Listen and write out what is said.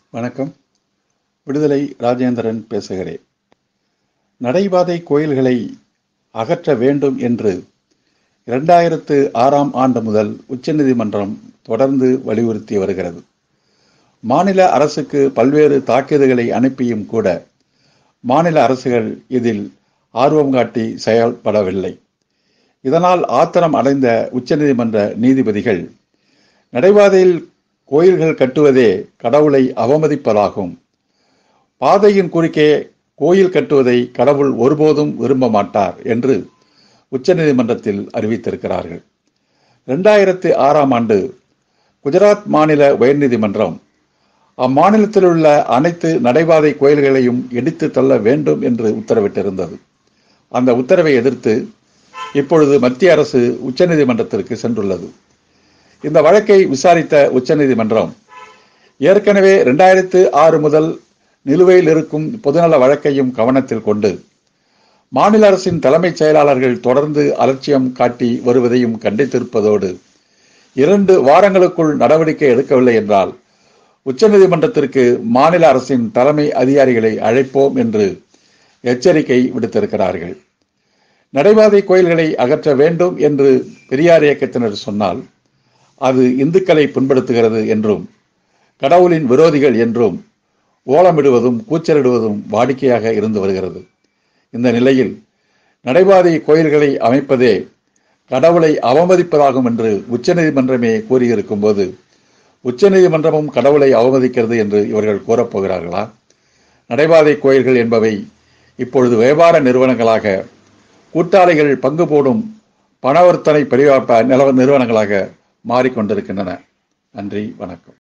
வணக்கம். விடுதலை ராஜேந்திரன் பேசுகிறேன். நடைபாதை கோயில்களை அகற்ற வேண்டும் என்று 2006ஆம் ஆண்டு முதல் உச்சநீதிமன்றம் தொடர்ந்து வலியுறுத்தி வருகிறது. மாநில அரசுக்கு பல்வேறு தாக்கீதுகளை அனுப்பியும் கூட மாநில அரசுகள் இதில் ஆர்வம் காட்டி செயல்படவில்லை. இதனால் ஆத்திரம் அடைந்த உச்சநீதிமன்ற நீதிபதிகள், நடைபாதையில் கோயில்கள் கட்டுவதே கடவுளை அவமதிப்பதாகும், பாதையின் குறுக்கே கோயில் கட்டுவதை கடவுள் ஒருபோதும் விரும்ப மாட்டார் என்று உச்சநீதிமன்றத்தில் அறிவித்திருக்கிறார்கள். 2006ஆம் ஆண்டு குஜராத் மாநில உயர்நீதிமன்றம் அம்மாநிலத்தில் உள்ள அனைத்து நடைபாதை கோயில்களையும் இடித்து தள்ள வேண்டும் என்று உத்தரவிட்டிருந்தது. அந்த உத்தரவை எதிர்த்து இப்பொழுது மத்திய அரசு உச்சநீதிமன்றத்திற்கு சென்றுள்ளது. இந்த வழக்கை விசாரித்த உச்சநீதிமன்றம் ஏற்கனவே 2006 முதல் நிலுவையில் இருக்கும் பொதுநல வழக்கையும் கவனத்தில் கொண்டு மாநில அரசின் தலைமைச் செயலாளர்கள் தொடர்ந்து அலட்சியம் காட்டி வருவதையும் கண்டித்திருப்பதோடு 2 வாரங்களுக்குள் நடவடிக்கை எடுக்கவில்லை என்றால் உச்சநீதிமன்றத்திற்கு மாநில அரசின் தலைமை அதிகாரிகளை அழைப்போம் என்று எச்சரிக்கை விடுத்திருக்கிறார்கள். நடைபாதை கோயில்களை அகற்ற வேண்டும் என்று பெரியார் இயக்கத்தினர் சொன்னால் அது இந்துக்களை புண்படுத்துகிறது என்றும் கடவுளின் விரோதிகள் என்றும் ஓலமிடுவதும் கூச்சலிடுவதும் வாடிக்கையாக இருந்து வருகிறது. இந்த நிலையில் நடைபாதை கோயில்களை அமைப்பதே கடவுளை அவமதிப்பதாகும் என்று உச்சநீதிமன்றமே கூறியிருக்கும் போது உச்சநீதிமன்றமும் கடவுளை அவமதிக்கிறது என்று இவர்கள் கூறப்போகிறார்களா? நடைபாதை கோயில்கள் என்பவை இப்பொழுது வியாபார நிறுவனங்களாக, கூட்டாளிகள் பங்கு போடும் பணவர்த்தனை நிறுவனங்களாக மாறிக்கொண்டிருக்கின்றன. நன்றி, வணக்கம்.